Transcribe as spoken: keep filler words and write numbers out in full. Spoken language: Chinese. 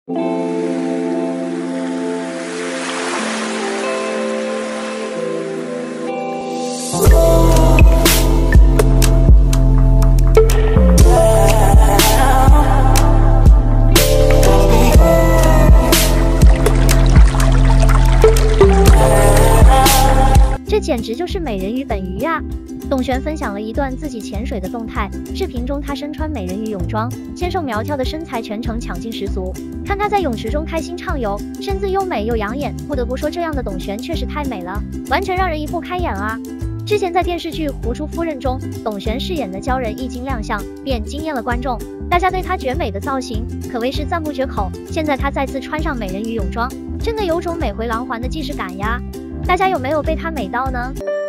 这简直就是美人鱼本鱼啊！董璇分享了一段自己潜水的动态，视频中她身穿美人鱼泳装，纤瘦苗条的身材全程抢镜十足。看她在泳池中开心畅游，身姿优美又养眼，不得不说这样的董璇确实太美了，完全让人一步开眼啊！之前在电视剧《狐珠夫人》中，董璇饰演的鲛人一经亮相便惊艳了观众，大家对她绝美的造型可谓是赞不绝口。现在她再次穿上美人鱼泳装，真的有种美回廊还的既视感呀！大家有没有被她美到呢？